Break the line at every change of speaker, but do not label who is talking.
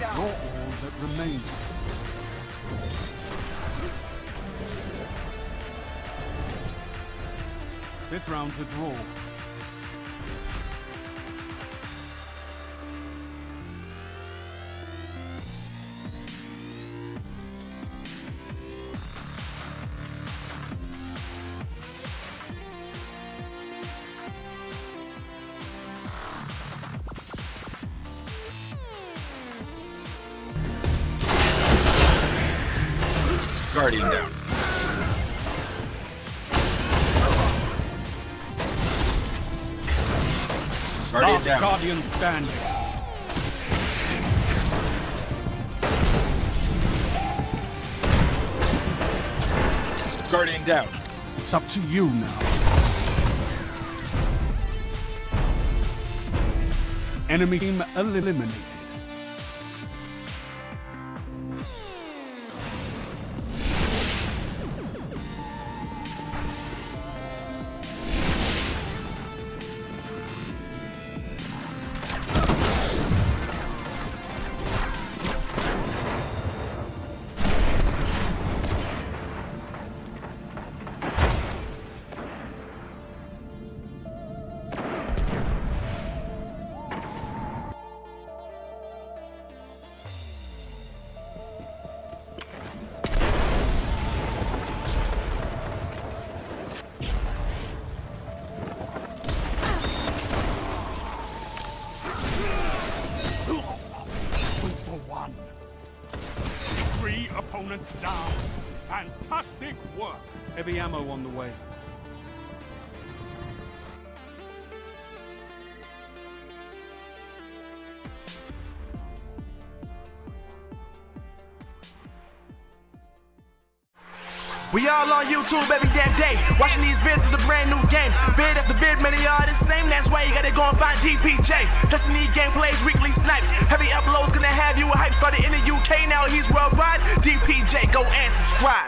You're all that remains. This round's a draw.
Guardian down. Guardian
Last
down.
Guardian standing.
Guardian down.
It's up to you now. Enemy team eliminated. Opponents down. Fantastic work. Heavy ammo on the way.
We all on YouTube every damn day, watching these vids of the brand new games. Vid after vid, many are the same, that's why you gotta go and find DPJ. Testing these gameplays, weekly snipes. Heavy uploads gonna have you a hype. Started in the UK, now he's worldwide. DPJ, go and subscribe.